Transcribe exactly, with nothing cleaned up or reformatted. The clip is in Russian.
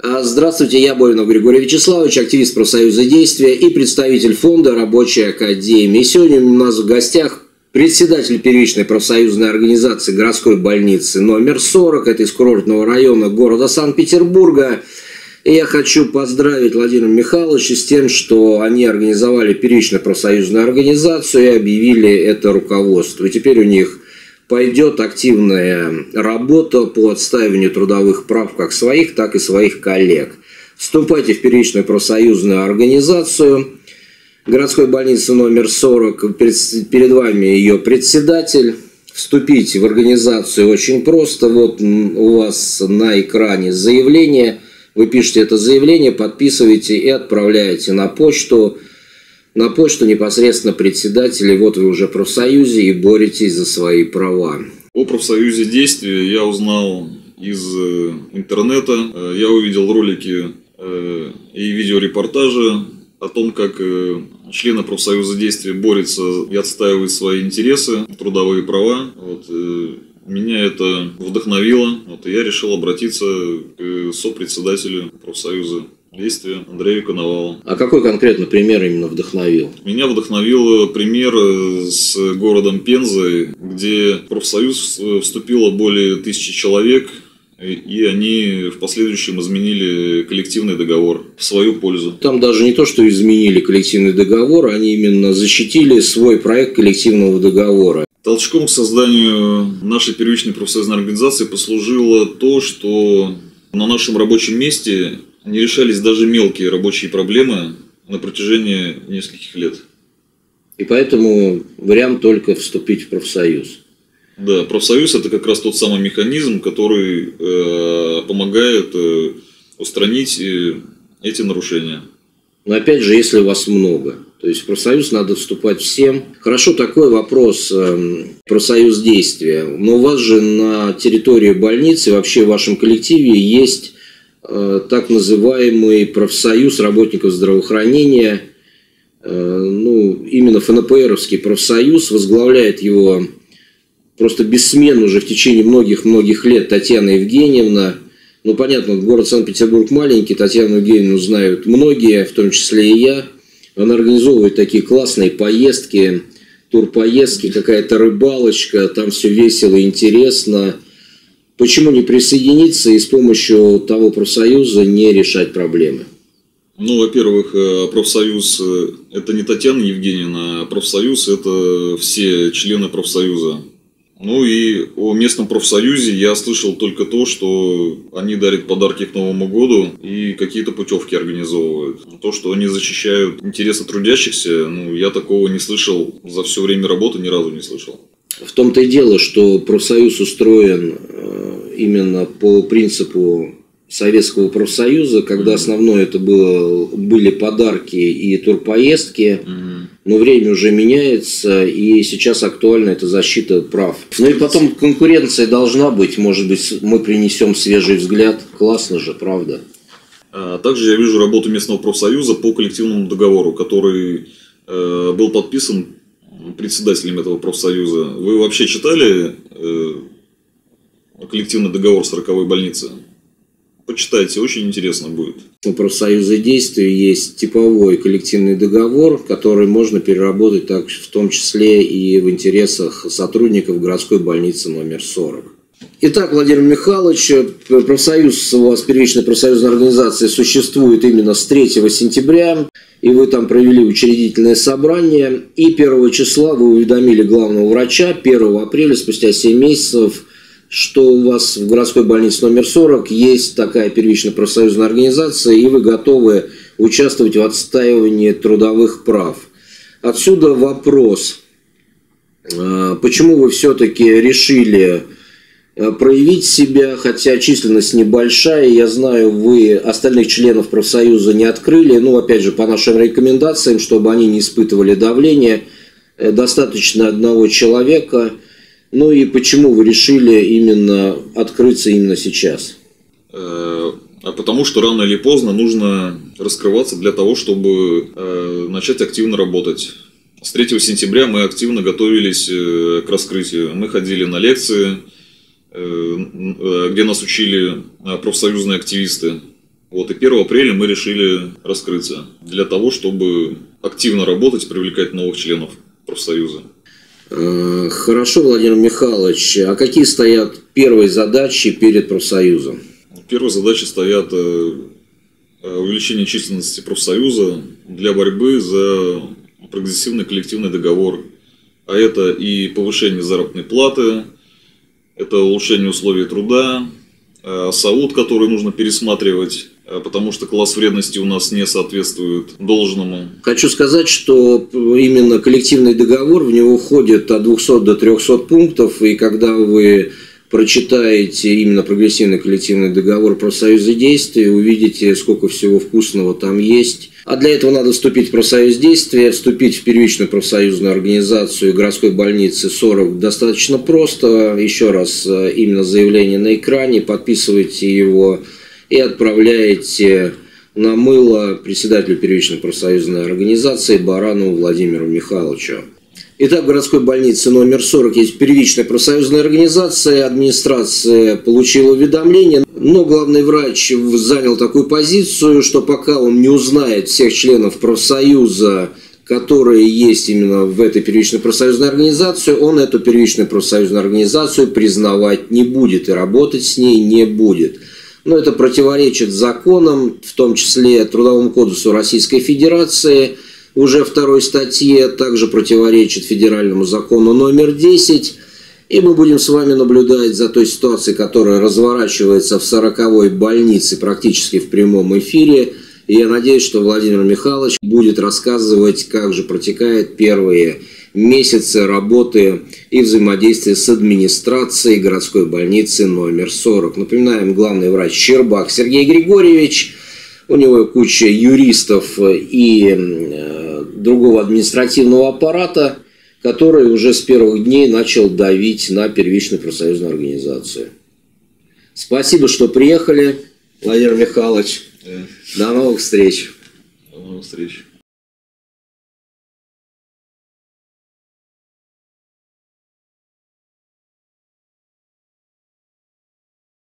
Здравствуйте, я Боринов Григорий Вячеславович, активист профсоюза «Действия» и представитель фонда Рабочей академии. Сегодня у нас в гостях председатель первичной профсоюзной организации городской больницы номер сорок, это из курортного района города Санкт-Петербурга. И я хочу поздравить Владимира Михайловича с тем, что они организовали первичную профсоюзную организацию и объявили это руководство. И теперь у них пойдет активная работа по отстаиванию трудовых прав как своих, так и своих коллег. Вступайте в первичную профсоюзную организацию городской больницы номер сорок. Перед вами ее председатель. Вступите в организацию очень просто. Вот у вас на экране заявление. Вы пишете это заявление, подписываете и отправляете на почту. На почту непосредственно председателя, вот вы уже в профсоюзе и боретесь за свои права. О профсоюзе «Действия» я узнал из интернета. Я увидел ролики и видеорепортажи о том, как члены профсоюза «Действия» борются и отстаивают свои интересы, трудовые права. Вот. Меня это вдохновило, вот, и я решил обратиться к сопредседателю профсоюза «Действия» Андрею Коновалу. А какой конкретно пример именно вдохновил? Меня вдохновил пример с городом Пензой, где в профсоюз вступило более тысячи человек, и они в последующем изменили коллективный договор в свою пользу. Там даже не то, что изменили коллективный договор, они именно защитили свой проект коллективного договора. Толчком к созданию нашей первичной профсоюзной организации послужило то, что на нашем рабочем месте не решались даже мелкие рабочие проблемы на протяжении нескольких лет. И поэтому вариант только вступить в профсоюз. Да, профсоюз – это как раз тот самый механизм, который э, помогает э, устранить э, эти нарушения. Но опять же, если вас много, то есть в профсоюз надо вступать всем. Хорошо, такой вопрос, э, профсоюз «Действия». Но у вас же на территории больницы, вообще в вашем коллективе есть так называемый профсоюз работников здравоохранения, ну, именно эф эн пэ эровский профсоюз, возглавляет его просто бессменно уже в течение многих-многих лет Татьяна Евгеньевна. Ну, понятно, город Санкт-Петербург маленький, Татьяну Евгеньевну знают многие, в том числе и я. Она организовывает такие классные поездки, турпоездки, какая-то рыбалочка, там все весело и интересно. Почему не присоединиться и с помощью того профсоюза не решать проблемы? Ну, во-первых, профсоюз – это не Татьяна Евгеньевна, а профсоюз – это все члены профсоюза. Ну и о местном профсоюзе я слышал только то, что они дарят подарки к Новому году и какие-то путевки организовывают. То, что они защищают интересы трудящихся, ну, я такого не слышал за все время работы, ни разу не слышал. В том-то и дело, что профсоюз устроен именно по принципу Советского профсоюза, когда основное это было, были подарки и турпоездки, но время уже меняется, и сейчас актуальна эта защита прав. Ну и потом конкуренция должна быть, может быть, мы принесем свежий взгляд, классно же, правда? Также я вижу работу местного профсоюза по коллективному договору, который был подписан председателем этого профсоюза. Вы вообще читали э, коллективный договор сороковой больницы? Почитайте, очень интересно будет. У профсоюза «Действия» есть типовой коллективный договор, который можно переработать так, в том числе и в интересах сотрудников городской больницы номер сорок. Итак, Владимир Михайлович, профсоюз у вас, первичная профсоюзная организация, существует именно с третьего сентября, и вы там провели учредительное собрание, и первого числа вы уведомили главного врача, первого апреля, спустя семь месяцев, что у вас в городской больнице номер сорок есть такая первичная профсоюзная организация, и вы готовы участвовать в отстаивании трудовых прав. Отсюда вопрос, почему вы все-таки решили проявить себя, хотя численность небольшая, я знаю, вы остальных членов профсоюза не открыли, ну, опять же, по нашим рекомендациям, чтобы они не испытывали давление, достаточно одного человека. Ну и почему вы решили именно открыться именно сейчас? А потому что рано или поздно нужно раскрываться для того, чтобы начать активно работать. С третьего сентября мы активно готовились к раскрытию. Мы ходили на лекции, где нас учили профсоюзные активисты. Вот, и первого апреля мы решили раскрыться для того, чтобы активно работать, привлекать новых членов профсоюза. Хорошо, Владимир Михайлович. А какие стоят первые задачи перед профсоюзом? Первые задачи стоят увеличение численности профсоюза для борьбы за прогрессивный коллективный договор. А это и повышение заработной платы, это улучшение условий труда, САУД, который нужно пересматривать, потому что класс вредности у нас не соответствует должному. Хочу сказать, что именно коллективный договор, в него входит от двухсот до трёхсот пунктов, и когда вы прочитаете именно прогрессивный коллективный договор профсоюза действия, увидите, сколько всего вкусного там есть. А для этого надо вступить в профсоюз действия, вступить в первичную профсоюзную организацию городской больницы сорок достаточно просто. Еще раз, именно заявление на экране, подписывайте его и отправляете на мыло председателю первичной профсоюзной организации Баранову Владимиру Михайловичу. Итак, в городской больнице номер сорок есть первичная профсоюзная организация, администрация получила уведомление, но главный врач занял такую позицию, что пока он не узнает всех членов профсоюза, которые есть именно в этой первичной профсоюзной организации, он эту первичную профсоюзную организацию признавать не будет и работать с ней не будет. Но это противоречит законам, в том числе Трудовому кодексу Российской Федерации, уже второй статье, также противоречит федеральному закону номер десять. И мы будем с вами наблюдать за той ситуацией, которая разворачивается в сороковой больнице практически в прямом эфире. И я надеюсь, что Владимир Михайлович будет рассказывать, как же протекают первые месяцы работы и взаимодействия с администрацией городской больницы номер сорок. Напоминаем, главный врач Щербак Сергей Григорьевич. У него куча юристов и другого административного аппарата, который уже с первых дней начал давить на первичную профсоюзную организацию. Спасибо, что приехали, Владимир Михайлович. Да. До новых встреч. До новых встреч.